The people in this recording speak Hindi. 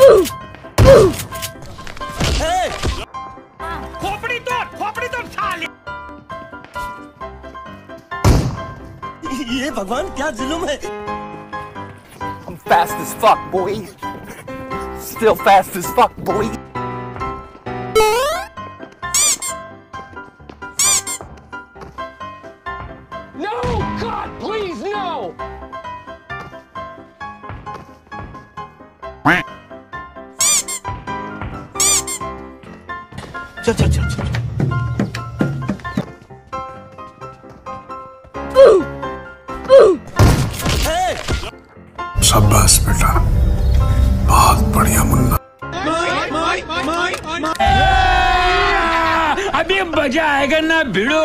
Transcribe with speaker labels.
Speaker 1: खोपड़ी तोड़ साले। ये भगवान क्या जुल्म है।
Speaker 2: I'm fast as fuck, boy. Still fast as fuck, boy. No, God, please, no.
Speaker 1: चल चल चल चल।
Speaker 3: शाबाश बेटा, बहुत बढ़िया मुन्ना।
Speaker 4: अभी मजा आएगा ना भिड़ो।